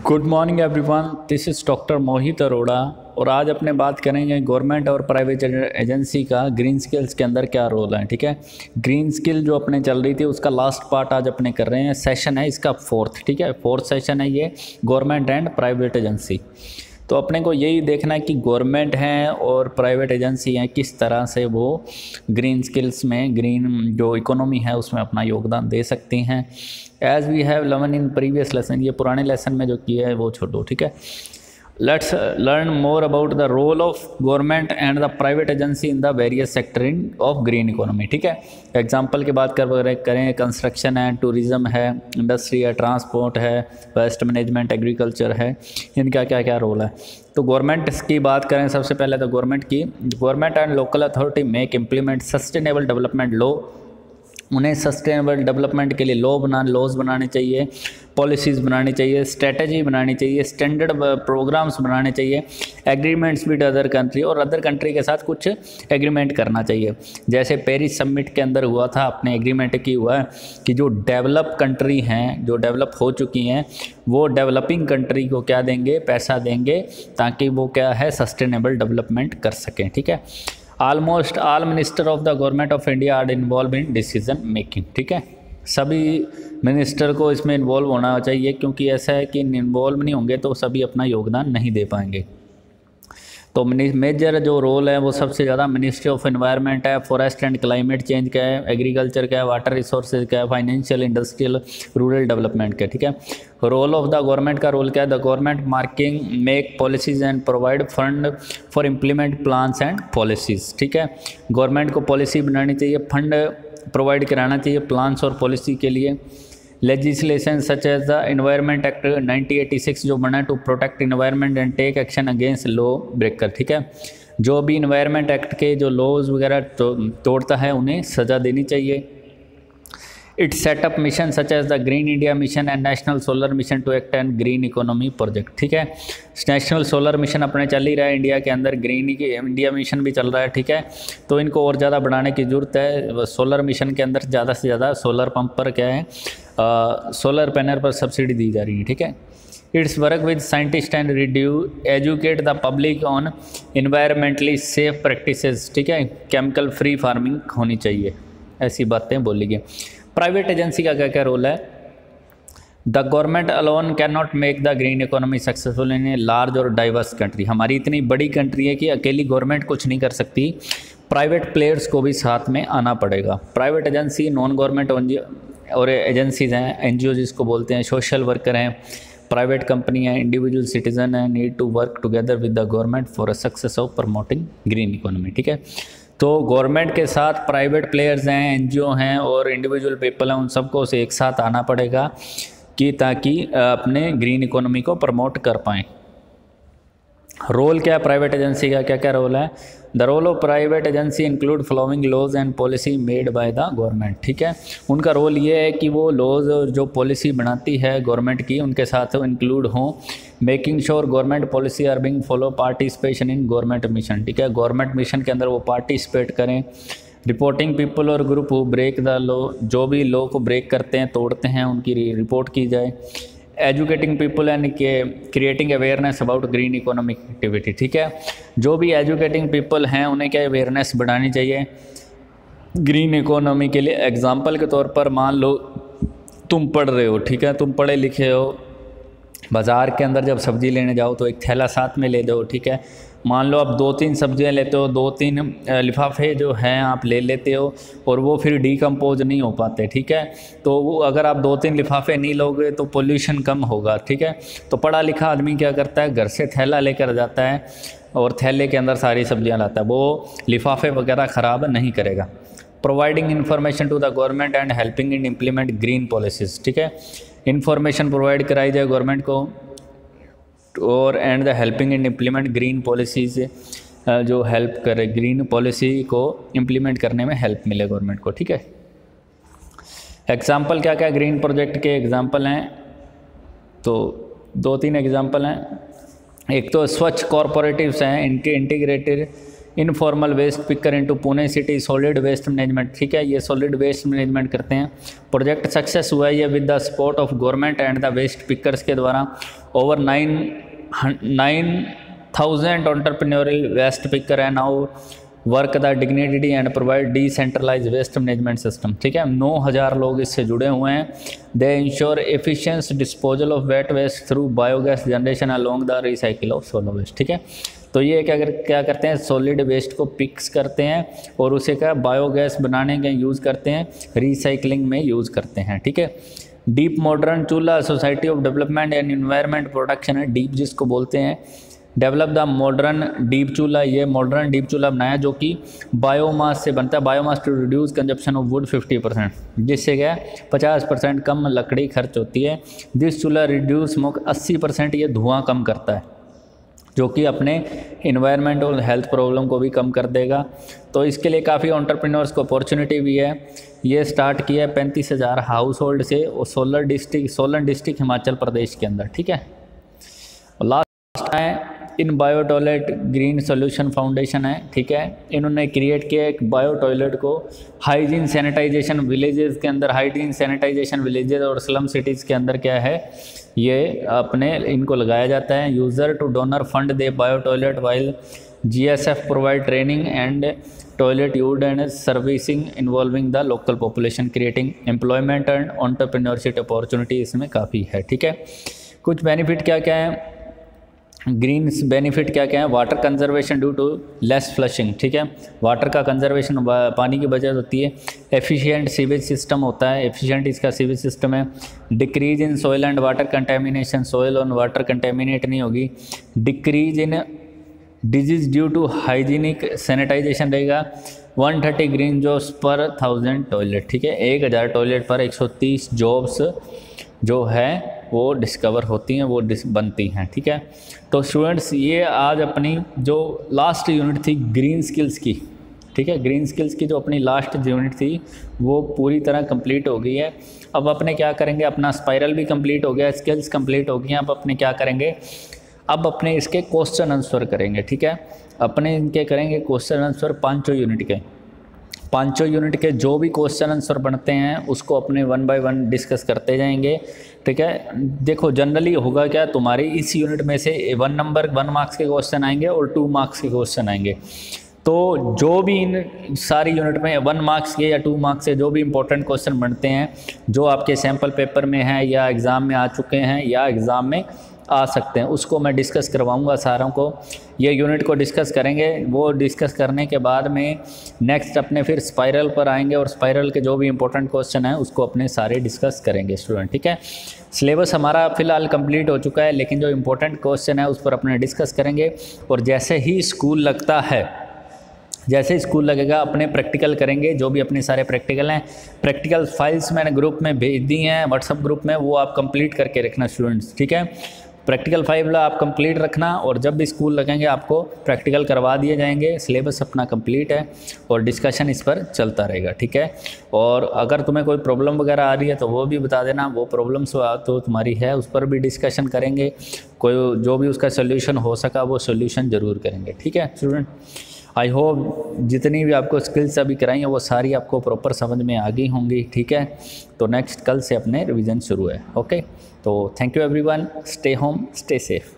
Good morning everyone, this is doctor Mohit Arora और आज अपने बात करेंगे गवर्नमेंट और प्राइवेट एजेंसी का ग्रीन स्किल्स के अंदर क्या रोल है। ठीक है, ग्रीन स्किल जो अपने चल रही थी उसका लास्ट पार्ट आज अपने कर रहे हैं। सेशन है इसका फोर्थ। ठीक है, फोर्थ सेशन है ये, गवर्नमेंट एंड प्राइवेट एजेंसी। तो अपने को यही देखना है कि गवर्नमेंट हैं और प्राइवेट एजेंसी हैं किस तरह से वो ग्रीन स्किल्स में, ग्रीन जो इकोनॉमी है उसमें अपना योगदान दे सकती हैं। As we have learn in previous lesson, ये पुराने लेसन में जो किया है वो छोड़ो। ठीक है, let's learn more about the role of government and the private agency in the various sector in of green economy. ठीक है, एग्जांपल की बात करें, कंस्ट्रक्शन है, टूरिज़्म है, इंडस्ट्री है, ट्रांसपोर्ट है, वेस्ट मैनेजमेंट, एग्रीकल्चर है, इनका क्या क्या रोल है। तो गवर्नमेंट की बात करें सबसे पहले तो government and local authority make implement sustainable development law. उन्हें सस्टेनेबल डेवलपमेंट के लिए लॉज बनाने चाहिए, पॉलिसीज़ बनानी चाहिए, स्ट्रेटजी बनानी चाहिए, स्टैंडर्ड प्रोग्राम्स बनाने चाहिए, एग्रीमेंट्स विद अदर कंट्री और अदर कंट्री के साथ कुछ एग्रीमेंट करना चाहिए। जैसे पेरिस समिट के अंदर हुआ था, अपने एग्रीमेंट की हुआ है कि जो डेवलप कंट्री हैं, जो डेवलप हो चुकी हैं, वो डेवलपिंग कंट्री को क्या देंगे, पैसा देंगे ताकि वो क्या है सस्टेनेबल डेवलपमेंट कर सकें। ठीक है, almost all minister of the government of India are involve in decision making. ठीक है, सभी मिनिस्टर को इसमें इन्वॉल्व होना चाहिए, क्योंकि ऐसा है कि इन्वॉल्व नहीं होंगे तो सभी अपना योगदान नहीं दे पाएंगे। तो मेजर जो रोल है वो सबसे ज़्यादा मिनिस्ट्री ऑफ एनवायरनमेंट है, फॉरेस्ट एंड क्लाइमेट चेंज का है, एग्रीकल्चर का है, वाटर रिसोर्सेज का है, फाइनेंशियल, इंडस्ट्रियल, रूरल डेवलपमेंट का। ठीक है, रोल ऑफ द गवर्नमेंट का रोल क्या है, the government marking make policies and provide fund for implement plans and policies. ठीक है, गवर्नमेंट को पॉलिसी बनानी चाहिए, फंड प्रोवाइड कराना चाहिए प्लान्स और पॉलिसी के लिए। Legislation such as the environment act 1986 जो बना है to protect environment and take action against law breaker. ठीक है, जो भी एनवायरनमेंट एक्ट के जो लॉज वगैरह तोड़ता है उन्हें सज़ा देनी चाहिए। It set up mission such as the green India mission and national solar mission to act and green economy project. ठीक है, नेशनल सोलर मिशन अपने चल ही रहा है इंडिया के अंदर, ग्रीन इंडिया मिशन भी चल रहा है। ठीक है, तो इनको और ज़्यादा बढ़ाने की ज़रूरत है। सोलर मिशन के अंदर ज़्यादा से ज़्यादा सोलर पंप पर क्या है, सोलर पैनल पर सब्सिडी दी जा रही है। ठीक है, it's work with scientist and educate the public on environmentally safe practices. ठीक है, केमिकल फ्री फार्मिंग होनी चाहिए, ऐसी बातें बोली गई। प्राइवेट एजेंसी का क्या क्या रोल है, the government alone can not make the green economy successful in a large और डाइवर्स कंट्री। हमारी इतनी बड़ी कंट्री है कि अकेली गवर्नमेंट कुछ नहीं कर सकती, प्राइवेट प्लेयर्स को भी साथ में आना पड़ेगा। प्राइवेट एजेंसी नॉन गवर्नमेंट और एजेंसीज हैं, एनजीओ जिसको बोलते हैं, सोशल वर्कर हैं, प्राइवेट कंपनी है, इंडिविजुअल सिटीजन है, need to work together with the government for a success of promoting green economy. ठीक है, तो गवर्नमेंट के साथ प्राइवेट प्लेयर्स हैं, एनजीओ हैं और इंडिविजुअल पीपल हैं, उन सबको से एक साथ आना पड़ेगा कि ताकि अपने ग्रीन इकोनॉमी को प्रमोट कर पाएँ। रोल क्या है प्राइवेट एजेंसी का, क्या क्या रोल है, the role of private agency include following laws and policy made by the government. ठीक है, उनका रोल ये है कि वो लॉज और जो पॉलिसी बनाती है गवर्नमेंट की उनके साथ इंक्लूड हों। Making sure government policy are being follow, participation in government mission. ठीक है, गवर्नमेंट मिशन के अंदर वो पार्टिसिपेट करें। रिपोर्टिंग पीपल और group who break the law, जो भी लॉ को ब्रेक करते हैं, तोड़ते हैं, उनकी रिपोर्ट की जाए। Educating people and creating awareness about green economic activity. ठीक है, जो भी एजुकेटिंग पीपल हैं उन्हें क्या अवेयरनेस बढ़ानी चाहिए ग्रीन इकोनॉमी के लिए। एग्जांपल के तौर पर मान लो तुम पढ़ रहे हो, ठीक है, तुम पढ़े लिखे हो, बाज़ार के अंदर जब सब्ज़ी लेने जाओ तो एक थैला साथ में ले जाओ। ठीक है, मान लो आप 2-3 सब्जियां लेते हो, 2-3 लिफाफे जो हैं आप ले लेते हो और वो फिर डीकम्पोज नहीं हो पाते। ठीक है, तो वो अगर आप 2-3 लिफाफे नहीं लोगे तो पोल्यूशन कम होगा। ठीक है, तो पढ़ा लिखा आदमी क्या करता है, घर से थैला लेकर जाता है और थैले के अंदर सारी सब्जियां लाता है, वो लिफाफे वगैरह ख़राब नहीं करेगा। Providing information to the government and helping in implement green policies. ठीक है, इन्फॉर्मेशन प्रोवाइड कराई जाए गवर्नमेंट को और and the helping in implement green policies, जो हेल्प करे ग्रीन पॉलिसी को इम्प्लीमेंट करने में हेल्प मिले गवर्नमेंट को। ठीक है, एग्जांपल क्या क्या ग्रीन प्रोजेक्ट के एग्जांपल हैं, तो 2-3 एग्जांपल हैं। एक तो स्वच्छ कॉरपोरेटिव्स हैं, इनके informal waste picker into Pune city solid waste management, ठीक है, ये सॉलिड वेस्ट मैनेजमेंट करते हैं। प्रोजेक्ट सक्सेस हुआ है ये with the support of government and the waste pickers के द्वारा। ओवर 9,000 एंटरप्रेन्योरियल वेस्ट पिकर है now work the dignity and provide decentralize waste management system, ठीक है। 9,000 लोग इससे जुड़े हुए हैं। They ensure efficient disposal of wet waste through biogas generation along the recycle of solo waste, ठीक है। तो ये क्या करते हैं, सॉलिड वेस्ट को पिक्स करते हैं और उसे क्या बायोगैस बनाने के यूज़ करते हैं, रिसाइकलिंग में यूज़ करते हैं, ठीक है। Deep modern chulha society of development and environment protection है, डीप जिसको बोलते हैं। डेवलप द मॉडर्न डीप चूल्हा, ये मॉडर्न डीप चूल्हा बनाया जो कि बायोमास से बनता है। Biomass to reduce consumption of wood 50%, जिससे क्या 50% कम लकड़ी खर्च होती है। दिस चूल्हा रिड्यूस स्मोक 80%, ये धुआं कम करता है जो कि अपने इन्वायरमेंट और हेल्थ प्रॉब्लम को भी कम कर देगा। तो इसके लिए काफ़ी एंटरप्रेन्योर्स को अपॉर्चुनिटी भी है। ये स्टार्ट किया है 35,000 हाउस होल्ड से और सोलन डिस्ट्रिक्ट हिमाचल प्रदेश के अंदर, ठीक है। और लास्ट है in bio toilet green solution foundation है, ठीक है। इन्होंने क्रिएट किया एक बायो टॉयलेट को हाइजीन सैनिटाइजेशन विलेजेस के अंदर, हाइजीन सैनिटाइजेशन विलेजेस और स्लम सिटीज़ के अंदर क्या है, ये अपने इनको लगाया जाता है। User to donor fund they bio toilet while GSF provide training and toilet use and servicing involving the local population creating employment and entrepreneurship opportunity इसमें काफ़ी है, ठीक है। कुछ बेनिफिट क्या क्या है, ग्रीन बेनिफिट क्या क्या है, water conservation due to less flushing, ठीक है। वाटर का कंजर्वेशन पानी की बचत होती है। एफिशिएंट सीवेज सिस्टम होता है, एफिशिएंट इसका सीवेज सिस्टम है। Decrease in soil and water contamination, soil और वाटर कंटेमिनेट नहीं होगी। Decrease in disease due to hygienic sanitization रहेगा। 130 ग्रीन जॉब्स पर 1000 टॉयलेट, ठीक है। 1000 टॉयलेट पर 130 जॉब्स जो है वो डिस्कवर होती हैं, वो बनती हैं, ठीक है। तो स्टूडेंट्स ये आज अपनी जो लास्ट यूनिट थी ग्रीन स्किल्स की, ठीक है, ग्रीन स्किल्स की जो अपनी लास्ट यूनिट थी वो पूरी तरह कंप्लीट हो गई है। अब अपने क्या करेंगे, अपना स्पाइरल भी कंप्लीट हो गया, स्किल्स कंप्लीट हो गई हैं। अब अपने क्या करेंगे, अब अपने इसके क्वेश्चन आंसर करेंगे, ठीक है। अपने इनके करेंगे क्वेश्चन आंसर पाँचों यूनिट के जो भी क्वेश्चन आंसर बनते हैं उसको अपने 1 बाय 1 डिस्कस करते जाएंगे, ठीक है। देखो जनरली होगा क्या, तुम्हारी इस यूनिट में से 1 मार्क्स के क्वेश्चन आएंगे और 2 मार्क्स के क्वेश्चन आएंगे। तो जो भी इन सारी यूनिट में 1 मार्क्स के या 2 मार्क्स से जो भी इंपॉर्टेंट क्वेश्चन बनते हैं, जो आपके सैम्पल पेपर में हैं या एग्ज़ाम में आ चुके हैं या एग्ज़ाम में आ सकते हैं, उसको मैं डिस्कस करवाऊंगा सारों को। ये यूनिट को डिस्कस करेंगे, वो डिस्कस करने के बाद में नेक्स्ट अपने फिर स्पाइरल पर आएंगे और स्पाइरल के जो भी इंपॉर्टेंट क्वेश्चन हैं उसको अपने सारे डिस्कस करेंगे स्टूडेंट, ठीक है। सिलेबस हमारा फ़िलहाल कंप्लीट हो चुका है, लेकिन जो इंपॉर्टेंट क्वेश्चन है उस पर अपने डिस्कस करेंगे। और जैसे ही स्कूल लगता है, जैसे स्कूल लगेगा अपने प्रैक्टिकल करेंगे, जो भी अपने सारे प्रैक्टिकल हैं, प्रैक्टिकल फाइल्स मैंने ग्रुप में भेज दी हैं व्हाट्सअप ग्रुप में, वो आप कंप्लीट करके रखना स्टूडेंट्स, ठीक है। प्रैक्टिकल फाइल आप कंप्लीट रखना और जब भी स्कूल लगेंगे आपको प्रैक्टिकल करवा दिए जाएंगे। सिलेबस अपना कंप्लीट है और डिस्कशन इस पर चलता रहेगा, ठीक है। और अगर तुम्हें कोई प्रॉब्लम वगैरह आ रही है तो वो भी बता देना, वो प्रॉब्लम्स तो तुम्हारी है उस पर भी डिस्कशन करेंगे। कोई जो भी उसका सोल्यूशन हो सका वो सोल्यूशन ज़रूर करेंगे, ठीक है स्टूडेंट। आई होप जितनी भी आपको स्किल्स अभी कराई हैं वो सारी आपको प्रॉपर समझ में आ गई होंगी, ठीक है। तो नेक्स्ट कल से अपने रिवीजन शुरू है, ओके। तो thank you everyone, stay home, stay safe.